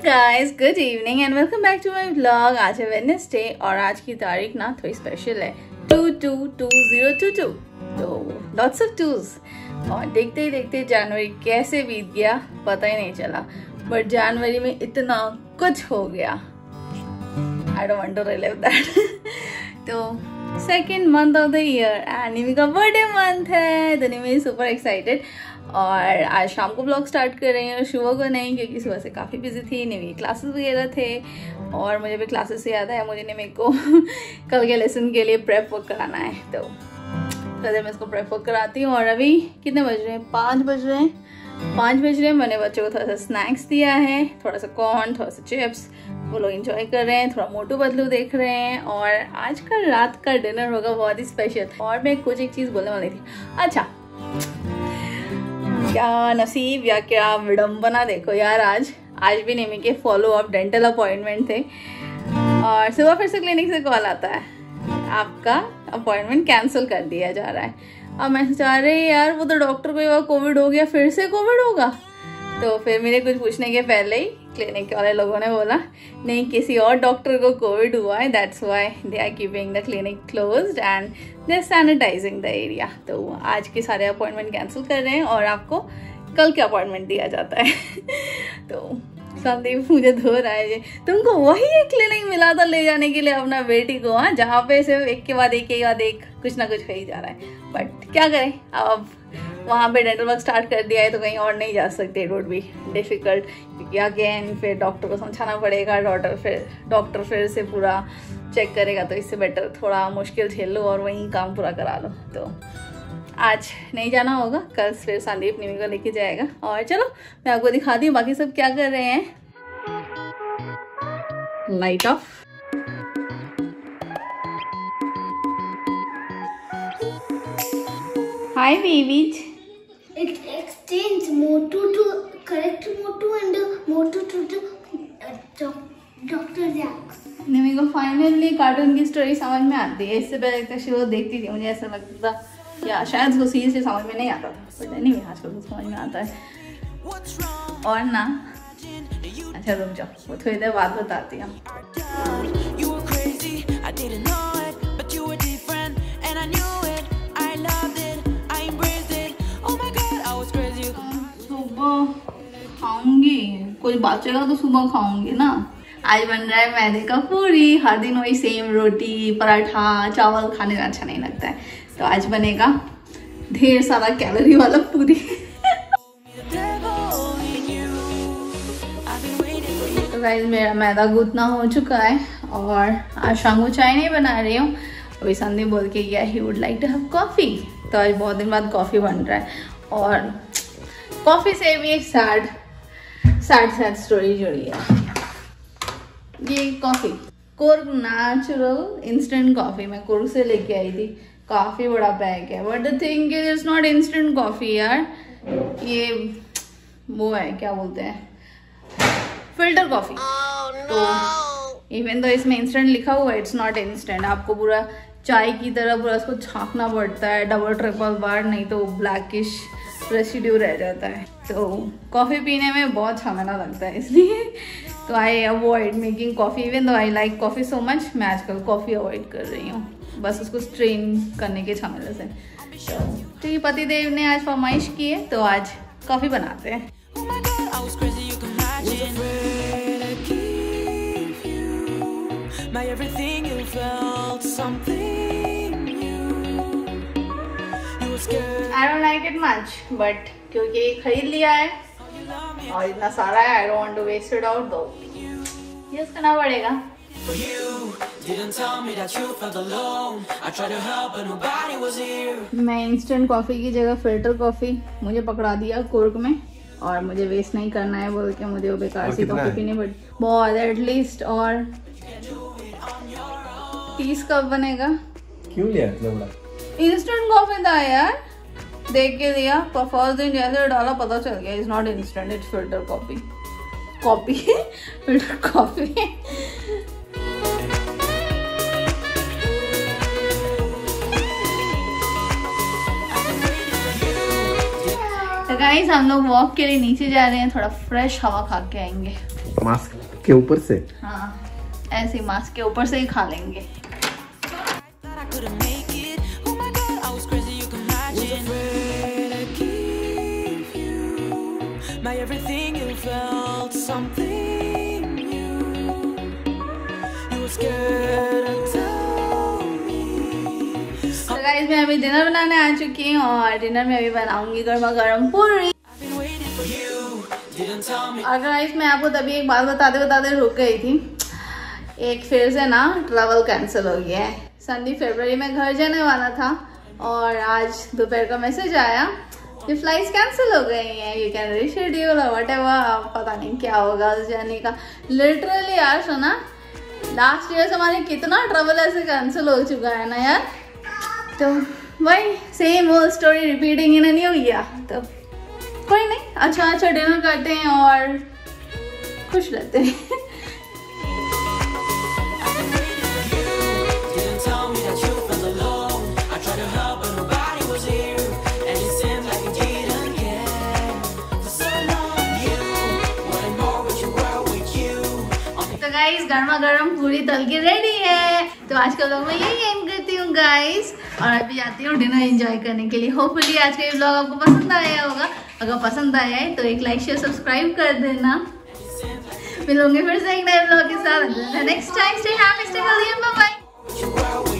Guys, good evening and welcome back to my vlog. आज है Wednesday और आज की तारीख ना थोड़ी स्पेशल है, 2/2/2022। तो लॉट्स ऑफ टूज और देखते ही देखते जनवरी कैसे बीत गया पता ही नहीं चला। बट जनवरी में इतना कुछ हो गया, I don't want to relive that. तो second month of the year and Nimi का बर्थडे मंथ है, तो निमी सुपर एक्साइटेड। और आज शाम को ब्लॉग स्टार्ट कर रही हूँ, सुबह को नहीं क्योंकि सुबह से काफ़ी बिजी थी, निमी क्लासेस वगैरह थे। और मुझे भी क्लासेस से याद है, मुझे निमी को कल के लेसन के लिए प्रेप वर्क कराना है, तो मैं इसको प्रेप वर्क कराती हूँ। और अभी कितने बज रहे हैं? 5 बज रहे हैं। 5 बज रहे हैं। मैंने बच्चों को थोड़ा सा स्नैक्स दिया है, थोड़ा सा कॉर्न, थोड़ा सा चिप्स, वो लोग एंजॉय कर रहे हैं, थोड़ा मोटू पतलू देख रहे हैं। और आज का रात का डिनर होगा बहुत ही स्पेशल। और मैं कुछ एक चीज़ बोलने वाली थी। अच्छा, क्या नसीब या क्या विडम्बना, देखो यार, आज भी निमी के फॉलो अप डेंटल अपॉइंटमेंट थे और सुबह फिर से क्लिनिक से कॉल आता है, आपका अपॉइंटमेंट कैंसिल कर दिया जा रहा है। अब मैं सोचा रही यार, वो तो डॉक्टर को कोविड हो गया, फिर से कोविड होगा। तो फिर मेरे कुछ पूछने के पहले ही क्लिनिक वाले लोगों ने बोला नहीं, किसी और डॉक्टर को कोविड हुआ है, that's why they are keeping the clinic closed and they are sanitising the area. तो आज के सारे अपॉइंटमेंट कैंसिल कर रहे हैं और आपको कल के अपॉइंटमेंट दिया जाता है। तो संदीप मुझे धो रहा है, तुमको वही एक क्लिनिक मिला था ले जाने के लिए अपना बेटी को, हाँ, जहाँ पे सिर्फ एक के बाद एक कुछ ना कुछ हो ही जा रहा है। बट क्या करें, अब वहाँ पे डेंटल वर्क स्टार्ट कर दिया है तो कहीं और नहीं जा सकते, इट वुड बी डिफिकल्ट, क्योंकि अगेन फिर डॉक्टर को समझाना पड़ेगा, डॉक्टर फिर से पूरा चेक करेगा। तो इससे बेटर थोड़ा मुश्किल झेल लो और वहीं काम पूरा करा लो। तो आज नहीं जाना होगा, कल फिर संदीप निमी को लेके जाएगा। और चलो मैं आपको दिखाती हूँ बाकी सब क्या कर रहे हैं। Light off. Hi babies. It extends Motu to correct Motu and Motu to Dr. Jack. Nimi को फाइनली कार्टून की स्टोरी समझ में आती है। इससे पहले तक वो देखती थी, मुझे ऐसा लगता था या शायद उसको सीरियसली समझ में नहीं आता था, बट नहीं, आजकल तो समझ में आता है। और ना, अच्छा रुक जाओ, वो थोड़ी देर बाद बताती हूँ। खाऊंगी, कुछ बचेगा तो सुबह खाऊंगी ना। आज बन रहा है मैदे का पूरी। हर दिन वही सेम रोटी पराठा चावल खाने में अच्छा नहीं लगता है, तो आज बनेगा ढेर सारा कैलोरी वाला पूरी। तो गाइस, मेरा मैदा गूंथना हो चुका है और आज शाम को चाय नहीं बना रही हूँ। अभी संदीप बोल के गया he would like to have coffee, तो आज बहुत दिन बाद कॉफी बन रहा है। और कॉफी से भी एक सैड स्टोरी जुड़ी है। ये coffee Coorg natural instant coffee मैं कोर्ग से लेके आई थी, काफी बड़ा बैग है। But the thing is it's not instant coffee यार, ये वो है, क्या बोलते हैं, फिल्टर कॉफी। तो इवन तो इसमें इंस्टेंट लिखा हुआ है, इट्स नॉट इंस्टेंट। आपको पूरा चाय की तरह पूरा उसको छांकना पड़ता है डबल ट्रिपल बार, नहीं तो ब्लैकिश रेसिड्यू रह जाता है। तो कॉफ़ी पीने में बहुत झमेला लगता है, इसलिए तो I avoid making coffee. Even though I like coffee so much, मैं आजकल कॉफ़ी अवॉइड कर रही हूँ, बस उसको स्ट्रेन करने के झमेले से। तो ये पतिदेव ने आज फरमाइश की है, तो आज कॉफ़ी बनाते हैं। I don't like it much, but क्योंकि खरीद लिया है और इतना सारा है, I don't want to waste it out though. Use करना पड़ेगा। मैं इंस्टेंट कॉफी की जगह फिल्टर कॉफी मुझे पकड़ा दिया कोर्ग में, और मुझे वेस्ट नहीं करना है बोल के मुझे वो बेकार सी कॉफी पीनी पड़ी बहुत, एटलीस्ट। और 30 कप बनेगा। क्यों लिया इतना बड़ा? इंस्टेंट कॉफी था यार, देख के दिया, फर्स्ट दिन जैसे डाला पता चल गया it's not instant, it's filter coffee filter coffee. तो गाइस, हम लोग वॉक के लिए नीचे जा रहे हैं, थोड़ा फ्रेश हवा खा के आएंगे। मास्क के ऊपर से? हाँ, ऐसे मास्क के ऊपर से ही खा लेंगे। तो गाइस मैं अभी डिनर बनाने आ चुकी हूँ और डिनर में अभी बनाऊंगी गर्मा गर्म पूरी। और गाइस मैं आपको तभी एक बात बताते रुक गई थी। एक फिर से ना ट्रैवल कैंसिल हो गया है। संडे फरवरी में घर जाने वाला था और आज दोपहर का मैसेज आया कि फ्लाइट्स कैंसिल हो गई हैं, यू कैन रीशेड्यूल और व्हाटएवर। पता नहीं क्या होगा उस जर्नी का। लिटरली यार सुना, लास्ट ईयर से हमारे कितना ट्रैवल ऐसे कैंसिल हो चुका है ना यार। तो वही सेम वो story repeating in new year. तो कोई नहीं, अच्छा डिनर करते हैं और खुश रहते हैं। गाइस गर्मा गर्म पूरी तल के रेडी है। तो आज का व्लॉग मैं यही एंड करती हूँ गाइस, और अभी जाती हूँ डिनर एंजॉय करने के लिए। होपफुली आज का ये व्लॉग आपको पसंद आया होगा। अगर पसंद आया है तो एक लाइक शेयर सब्सक्राइब कर देना। मिलूंगे फिर से एक नए व्लॉग के साथ next time. Stay happy, stay healthy, bye bye.